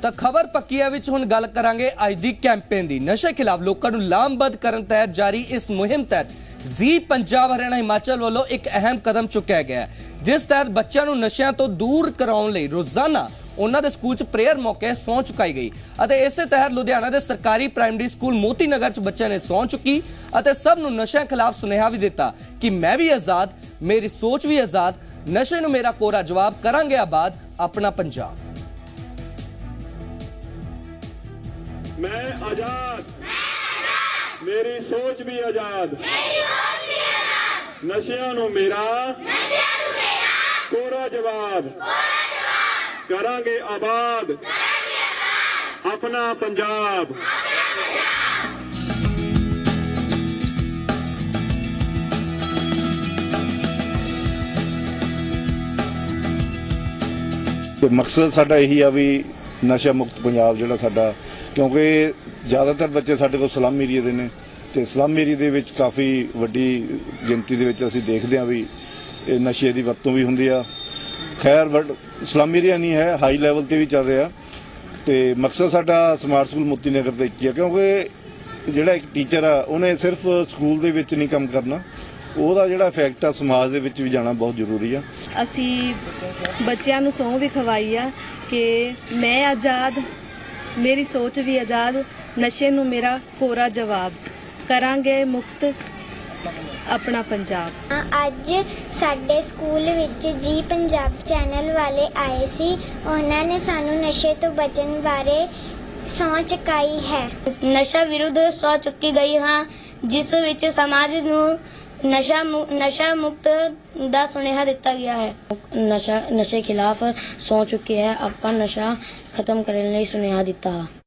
ਤਾਂ ਖਬਰ ਪੱਕੀਆਂ ਵਿੱਚ ਹੁਣ ਗੱਲ ਕਰਾਂਗੇ ਅੱਜ ਦੀ ਕੈਂਪੇਨ ਦੀ। ਨਸ਼ੇ ਖਿਲਾਫ ਲੋਕਾਂ ਨੂੰ ਲਾਮਬੱਧ ਕਰਨ ਤਹਿਤ ਜਾਰੀ ਇਸ ਮੁਹਿੰਮ ਤਹਿਤ ਜ਼ੀ ਪੰਜਾਬ ਹਰਿਆਣਾ ਹਿਮਾਚਲ ਵੱਲੋਂ ਇੱਕ ਅਹਿਮ ਕਦਮ ਚੁੱਕਿਆ ਗਿਆ, ਜਿਸ ਤਹਿਤ ਬੱਚਿਆਂ ਨੂੰ ਨਸ਼ਿਆਂ ਤੋਂ ਦੂਰ ਕਰਾਉਣ ਲਈ ਰੋਜ਼ਾਨਾ ਉਹਨਾਂ ਦੇ ਸਕੂਲ 'ਚ ਪ੍ਰੇਅਰ ਮੌਕੇ ਸਹੁੰ ਚੁਕਾਈ ਗਈ ਅਤੇ ਇਸੇ ਤਹਿਤ ਲੁਧਿਆਣਾ ਦੇ ਸਰਕਾਰੀ ਪ੍ਰਾਇਮਰੀ ਸਕੂਲ ਮੋਤੀ ਨਗਰ 'ਚ ਬੱਚਿਆਂ ਨੇ ਸਹੁੰ ਚੁੱਕੀ ਅਤੇ ਸਭ ਨੂੰ ਨਸ਼ਿਆਂ ਖਿਲਾਫ ਸੁਨੇਹਾ ਵੀ ਦਿੱਤਾ ਕਿ ਮੈਂ ਵੀ ਆਜ਼ਾਦ, ਮੇਰੀ ਸੋਚ ਵੀ ਆਜ਼ਾਦ, ਨਸ਼ੇ ਨੂੰ ਮੇਰਾ ਕੋਰਾ ਜਵਾਬ, ਕਰਾਂਗੇ ਆਬਾਦ अपना पंजाब। मैं आजाद, मेरी सोच भी आजाद, नशियां नूं मेरा कोरा जवाब, करांगे आबाद अपना पंजाब। मकसद साडा यही आ भी नशा मुक्त पंजाब जिहड़ा साडा, क्योंकि ज़्यादातर बच्चे साडे कोल स्लम एरिए दे ने ते स्लम एरिए दे विच काफ़ी वड्डी गिनती दे विच असीं देखदे हां भी नशे दी वरतों भी हुंदी आ। खैर स्लम एरिया नहीं है, हाई लैवल ते भी चल रहा ते मकसद साडा स्मार्ट स्कूल मोती नगर दा इक है, क्योंकि जिहड़ा एक टीचर आ उहने सिर्फ स्कूल दे विच नहीं काम करना, ਉਹਦਾ ਜਿਹੜਾ ਇਫੈਕਟ ਆ ਸਮਾਜ ਦੇ ਵਿੱਚ ਵੀ ਜਾਣਾ ਬਹੁਤ ਜ਼ਰੂਰੀ ਆ। ਅਸੀਂ ਬੱਚਿਆਂ ਨੂੰ ਸਹੁੰ ਵੀ ਖਵਾਈ ਆ ਕਿ ਮੈਂ ਆਜ਼ਾਦ, ਮੇਰੀ ਸੋਚ ਵੀ ਆਜ਼ਾਦ, ਨਸ਼ੇ ਨੂੰ ਮੇਰਾ ਕੋਰਾ ਜਵਾਬ, ਕਰਾਂਗੇ ਮੁਕਤ ਆਪਣਾ ਪੰਜਾਬ। ਅੱਜ ਸਾਡੇ ਸਕੂਲ ਵਿੱਚ ਜੀ ਪੰਜਾਬ ਚੈਨਲ ਵਾਲੇ ਆਏ ਸੀ, ਉਹਨਾਂ ਨੇ ਸਾਨੂੰ ਨਸ਼ੇ ਤੋਂ ਬਚਣ ਬਾਰੇ ਸਹੁੰ ਚੁਕਾਈ ਹੈ। ਨਸ਼ਾ ਵਿਰੁੱਧ ਸਹੁੰ ਚੁੱਕੀ ਗਈ ਹਾਂ, ਜਿਸ ਵਿੱਚ ਸਮਾਜ ਨੂੰ नशा मुक्त ਦਾ ਸੁਨੇਹਾ ਦਿੱਤਾ ਗਿਆ ਹੈ। ਨਸ਼ੇ ਖਿਲਾਫ ਸਹੁੰ ਚੁੱਕੇ ਹੈ, ਆਪਾਂ ਨਸ਼ਾ ਖਤਮ ਕਰਨ ਲਈ ਸੁਨੇਹਾ ਦਿੱਤਾ।